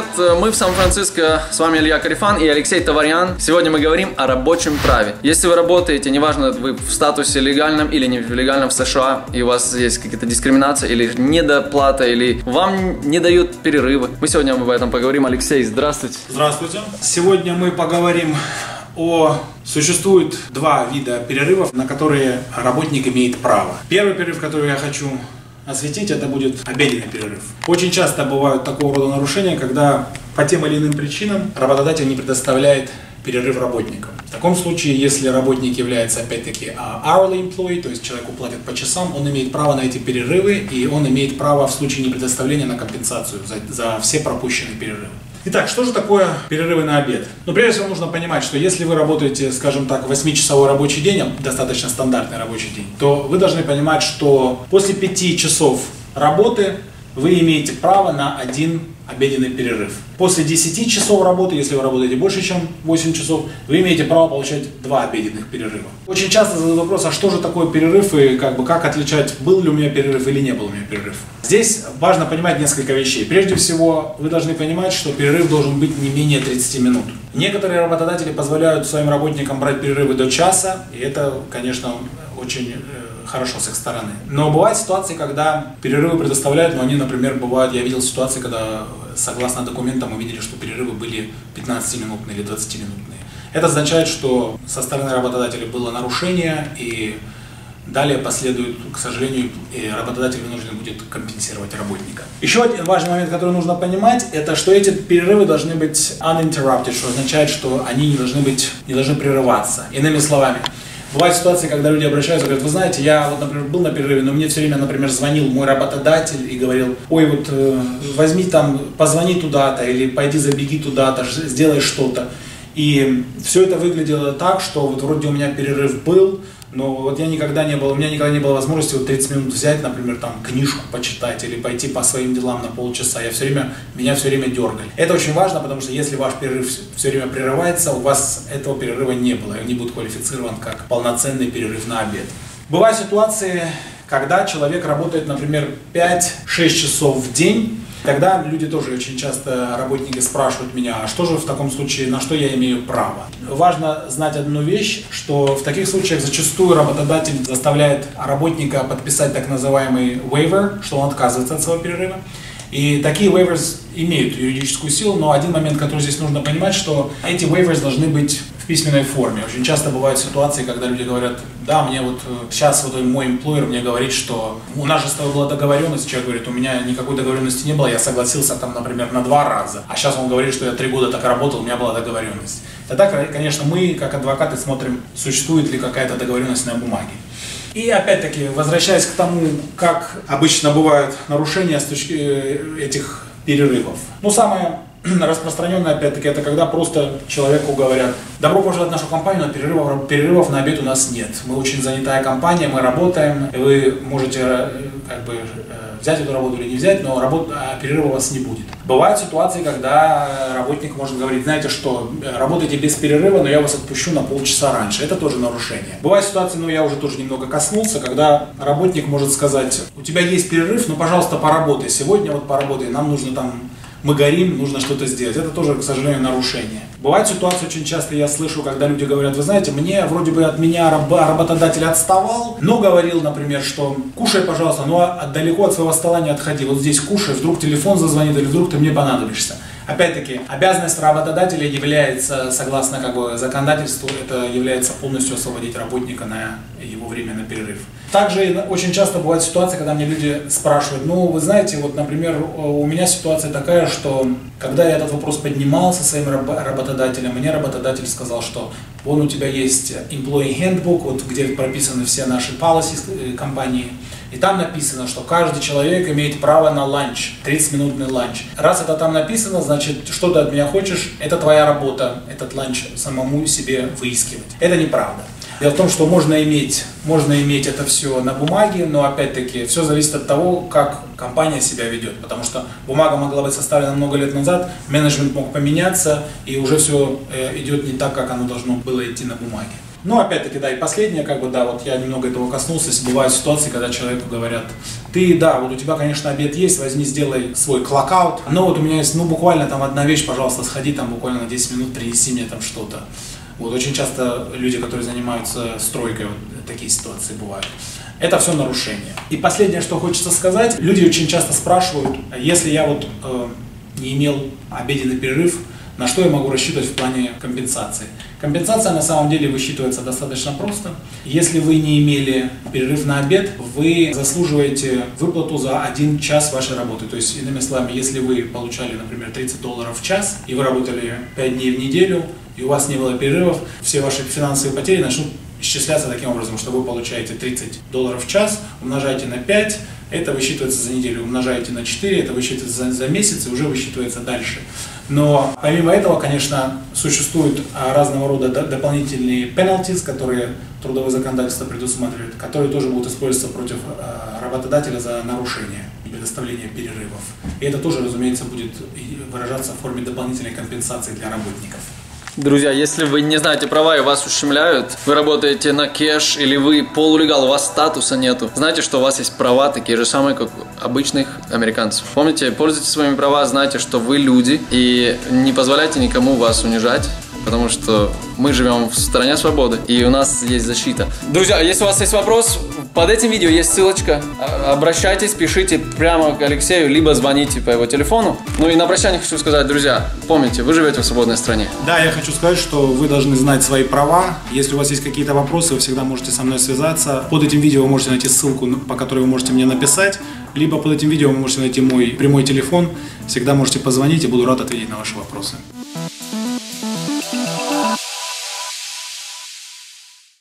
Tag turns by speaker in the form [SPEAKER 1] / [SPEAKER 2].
[SPEAKER 1] мы в Сан-Франциско, с вами Илья Карифан и Алексей Таварян. Сегодня мы говорим о рабочем праве. Если вы работаете, неважно, вы в статусе легальном или нелегальном в США, и у вас есть какие-то дискриминации или недоплата, или вам не дают перерывы, мы сегодня об этом поговорим. Алексей, здравствуйте.
[SPEAKER 2] Здравствуйте. Сегодня мы поговорим Существует два вида перерывов, на которые работник имеет право. Первый перерыв, который я хочу осветить, это будет обеденный перерыв. Очень часто бывают такого рода нарушения, когда по тем или иным причинам работодатель не предоставляет перерыв работникам. В таком случае, если работник является опять-таки hourly employee, то есть человеку платят по часам, он имеет право на эти перерывы, и он имеет право в случае непредоставления на компенсацию за все пропущенные перерывы. Итак, что же такое перерывы на обед? Прежде всего нужно понимать, что если вы работаете, скажем так, 8-часовой рабочий день, достаточно стандартный рабочий день, то вы должны понимать, что после 5 часов работы вы имеете право на один обеденный перерыв. После 10 часов работы, если вы работаете больше, чем 8 часов, вы имеете право получать 2 обеденных перерыва. Очень часто задают вопрос, а что же такое перерыв и как отличать, был ли у меня перерыв или не был у меня перерыв. Здесь важно понимать несколько вещей. Прежде всего, вы должны понимать, что перерыв должен быть не менее 30 минут. Некоторые работодатели позволяют своим работникам брать перерывы до часа, и это, конечно, очень хорошо с их стороны. Но бывают ситуации, когда перерывы предоставляют, но они, например, бывают, я видел ситуации, когда согласно документам мы видели, что перерывы были 15-минутные или 20-минутные. Это означает, что со стороны работодателя было нарушение, и далее последует, к сожалению, и работодатель вынужден будет компенсировать работника. Еще один важный момент, который нужно понимать, это что эти перерывы должны быть uninterrupted, что означает, что они не должны прерываться. Иными словами, бывают ситуации, когда люди обращаются и говорят, вы знаете, я вот, например, был на перерыве, но мне все время, например, звонил мой работодатель и говорил, ой, вот возьми там, позвони туда-то или пойди забеги туда-то, сделай что-то. И все это выглядело так, что вот вроде у меня перерыв был, но вот у меня никогда не было возможности вот 30 минут взять, например, там книжку почитать или пойти по своим делам на полчаса. Меня все время дергали. Это очень важно, потому что если ваш перерыв все время прерывается, у вас этого перерыва не было, и он не будет квалифицирован как полноценный перерыв на обед. Бывают ситуации, когда человек работает, например, 5-6 часов в день. Тогда люди тоже очень часто, работники, спрашивают меня, а что же в таком случае, на что я имею право? Важно знать одну вещь, что в таких случаях зачастую работодатель заставляет работника подписать так называемый waiver, что он отказывается от своего перерыва. И такие waivers имеют юридическую силу, но один момент, который здесь нужно понимать, что эти waivers должны быть в письменной форме. Очень часто бывают ситуации, когда люди говорят, да, мне вот сейчас вот мой employer мне говорит, что у нас же с тобой была договоренность, человек говорит, у меня никакой договоренности не было, я согласился там, например, на 2 раза, а сейчас он говорит, что я 3 года так работал, у меня была договоренность. Тогда, конечно, мы, как адвокаты, смотрим, существует ли какая-то договоренность на бумаге. И опять-таки, возвращаясь к тому, как обычно бывают нарушения с точки этих перерывов. Самое распространенное, опять-таки, это когда просто человеку говорят, добро пожаловать в нашу компанию, но перерывов на обед у нас нет. Мы очень занятая компания, мы работаем, вы можете взять эту работу или не взять, но перерыва у вас не будет. Бывают ситуации, когда работник может говорить, знаете что, работайте без перерыва, но я вас отпущу на полчаса раньше. Это тоже нарушение. Бывают ситуации, я уже тоже немного коснулся, когда работник может сказать, у тебя есть перерыв, но, пожалуйста, поработай. Сегодня вот поработай, нам нужно мы горим, нужно что-то сделать. Это тоже, к сожалению, нарушение. Бывают ситуации, очень часто я слышу, когда люди говорят, вы знаете, мне вроде бы от меня работодатель отставал, но говорил, например, что кушай, пожалуйста, но далеко от своего стола не отходи. Вот здесь кушай, вдруг телефон зазвонит или вдруг ты мне понадобишься. Опять-таки, обязанность работодателя является, согласно законодательству, это является полностью освободить работника на его время на перерыв. Также очень часто бывает ситуация, когда мне люди спрашивают, вы знаете, вот, например, у меня ситуация такая, что когда я этот вопрос поднимал со своим работодателем, мне работодатель сказал, что вон у тебя есть employee handbook, где прописаны все наши policies компании, и там написано, что каждый человек имеет право на ланч, 30-минутный ланч. Раз это там написано, значит, что ты от меня хочешь, это твоя работа, этот ланч самому себе выискивать. Это неправда. Дело в том, что можно иметь это все на бумаге, но опять-таки все зависит от того, как компания себя ведет. Потому что бумага могла быть составлена много лет назад, менеджмент мог поменяться, и уже все идет не так, как оно должно было идти на бумаге. Ну, опять-таки, да, и последнее, как бы, да, вот я немного этого коснулся, бывают ситуации, когда человеку говорят, ты, да, вот у тебя, конечно, обед есть, возьми, сделай свой клокаут, но вот у меня есть, ну, буквально там одна вещь, пожалуйста, сходи там буквально на 10 минут, принеси мне там что-то. Вот очень часто люди, которые занимаются стройкой, вот такие ситуации бывают. Это все нарушение. И последнее, что хочется сказать, люди очень часто спрашивают, если я вот не имел обеденный перерыв, на что я могу рассчитывать в плане компенсации? Компенсация на самом деле высчитывается достаточно просто. Если вы не имели перерыв на обед, вы заслуживаете выплату за 1 час вашей работы. То есть, иными словами, если вы получали, например, $30 в час, и вы работали 5 дней в неделю, и у вас не было перерывов, все ваши финансовые потери начнут исчисляться таким образом, что вы получаете $30 в час, умножаете на 5, это высчитывается за неделю, умножаете на 4, это высчитывается за месяц и уже высчитывается дальше. Но помимо этого, конечно, существуют разного рода дополнительные penalties, которые трудовое законодательство предусматривает, которые тоже будут использоваться против работодателя за нарушение и предоставление перерывов. И это тоже, разумеется, будет выражаться в форме дополнительной компенсации для работников.
[SPEAKER 1] Друзья, если вы не знаете права и вас ущемляют, вы работаете на кэш или вы полулегал, у вас статуса нету, знайте, что у вас есть права такие же самые, как у обычных американцев. Помните, пользуйтесь своими правами, знайте, что вы люди и не позволяйте никому вас унижать. Потому что мы живем в стране свободы, и у нас есть защита. Друзья, если у вас есть вопрос, под этим видео есть ссылочка. Обращайтесь, пишите прямо к Алексею, либо звоните по его телефону. Ну и на прощание хочу сказать, друзья, помните, вы живете в свободной стране.
[SPEAKER 2] Да, я хочу сказать, что вы должны знать свои права. Если у вас есть какие-то вопросы, вы всегда можете со мной связаться. Под этим видео вы можете найти ссылку, по которой вы можете мне написать. Либо под этим видео вы можете найти мой прямой телефон. Всегда можете позвонить, и буду рад ответить на ваши вопросы.